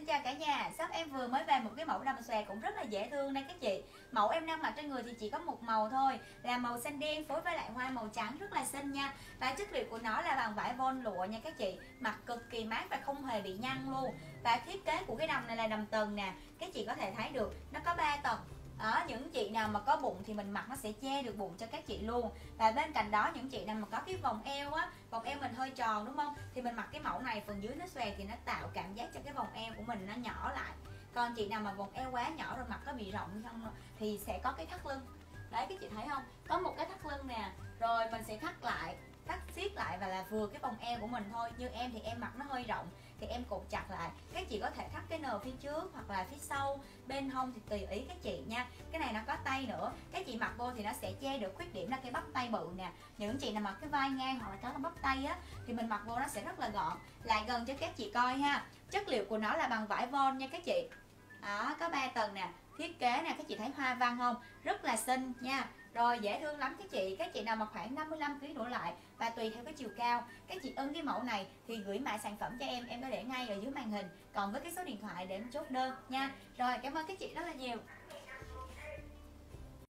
Xin chào cả nhà, shop em vừa mới về một cái mẫu đầm xòe cũng rất là dễ thương đây các chị. Mẫu em đang mặc trên người thì chỉ có một màu thôi, là màu xanh đen phối với lại hoa màu trắng, rất là xinh nha. Và chất liệu của nó là bằng vải von lụa nha các chị, mặc cực kỳ mát và không hề bị nhăn luôn. Và thiết kế của cái đầm này là đầm tầng nè, các chị có thể thấy được nó có 3 tầng. Đó, những chị nào mà có bụng thì mình mặc nó sẽ che được bụng cho các chị luôn. Và bên cạnh đó những chị nào mà có cái vòng eo á, vòng eo mình hơi tròn đúng không, thì mình mặc cái mẫu này phần dưới nó xòe thì nó tạo cảm giác cho cái vòng eo của mình nó nhỏ lại. Còn chị nào mà vòng eo quá nhỏ rồi mặc có bị rộng không thì sẽ có cái thắt lưng. Đấy các chị thấy không, có một cái thắt lưng nè, rồi mình sẽ thắt lại, thắt siết lại và là vừa cái vòng eo của mình thôi. Như em thì em mặc nó hơi rộng thì em cột chặt lại, các chị có thể thắt cái nờ phía trước hoặc là phía sau bên hông thì tùy ý các chị nha. Cái này nó có tay nữa, các chị mặc vô thì nó sẽ che được khuyết điểm là cái bắp tay bự nè. Những chị nào mặc cái vai ngang hoặc là có cái bắp tay á thì mình mặc vô nó sẽ rất là gọn. Lại gần cho các chị coi ha, chất liệu của nó là bằng vải von nha các chị. Đó, có 3 tầng nè, thiết kế nè, các chị thấy hoa văn không, rất là xinh nha. Rồi dễ thương lắm các chị nào mà khoảng 55 kg đổ lại và tùy theo cái chiều cao, các chị ưng cái mẫu này thì gửi mã sản phẩm cho em có để ngay ở dưới màn hình, còn với cái số điện thoại để em chốt đơn nha. Rồi cảm ơn các chị rất là nhiều.